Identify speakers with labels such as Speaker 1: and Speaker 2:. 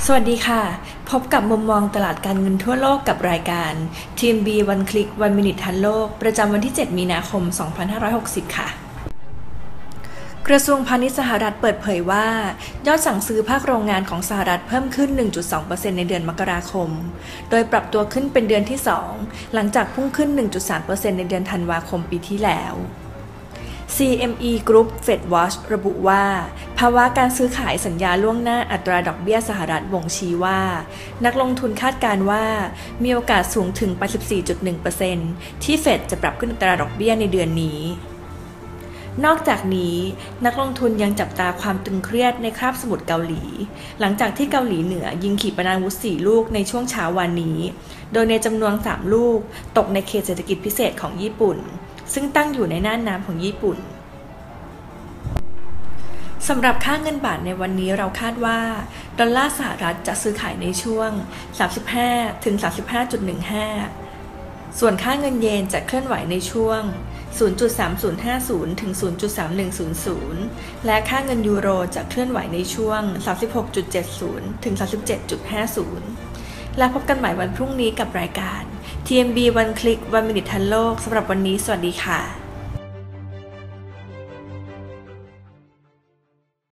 Speaker 1: สวัสดีค่ะพบกับมุมมองตลาดการเงินทั่วโลกกับรายการ TMB One Click One Minute ทันโลกประจำวันที่ 7 มีนาคม 2560 ค่ะกระทรวงพาณิชย์สหรัฐเปิดเผยว่ายอดสั่งซื้อภาคโรงงานของสหรัฐเพิ่มขึ้น 1.2% ในเดือนมกราคมโดยปรับตัวขึ้นเป็นเดือนที่ 2 หลังจากพุ่งขึ้น 1.3% ในเดือนธันวาคมปีที่แล้ว CME Group Fed Watch ระบุว่าภาวะการซื้อขายสัญญาล่วงหน้าอัตราดอกเบี้ยสหรัฐบ่งชี้ว่านักลงทุนคาดการณ์ว่ามีโอกาสสูงถึง 84.1% ที่เฟดจะปรับขึ้นอัตราดอกเบี้ยในเดือนนี้นอกจากนี้นักลงทุนยังจับตาความตึงเครียดในคาบสมุทรเกาหลีหลังจากที่เกาหลีเหนือยิงขีปนาวุธ4 ลูกในช่วงเช้าวันนี้โดยในจำนวน3 ลูกตกในเขตเศรษฐกิจพิเศษของญี่ปุ่นซึ่งตั้งอยู่ในน่านน้ำของญี่ปุ่นสำหรับค่าเงินบาทในวันนี้เราคาดว่าดอลลาร์สหรัฐจะซื้อขายในช่วง 35 ถึง 35.15 ส่วนค่าเงินเยนจะเคลื่อนไหวในช่วง 0.3050 ถึง 0.3100 และค่าเงินยูโรจะเคลื่อนไหวในช่วง 36.70 ถึง 37.50 และพบกันใหม่วันพรุ่งนี้กับรายการ TMB One Click One Minute ทันโลกสำหรับวันนี้สวัสดีค่ะ